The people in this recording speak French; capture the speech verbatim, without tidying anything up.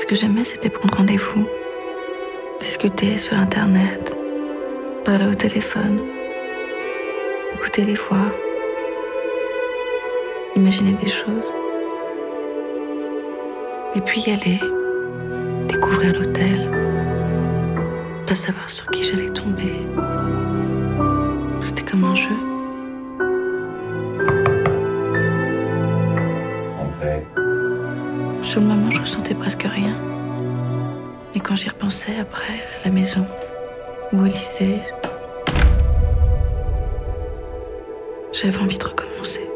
que j'aimais, c'était prendre rendez-vous, discuter sur Internet, parler au téléphone, écouter les voix, imaginer des choses. Et puis y aller, découvrir l'hôtel, pas savoir sur qui j'allais tomber. C'était comme un jeu. Sur le moment, je ressentais presque rien. Mais quand j'y repensais après, à la maison ou au lycée, j'avais envie de recommencer.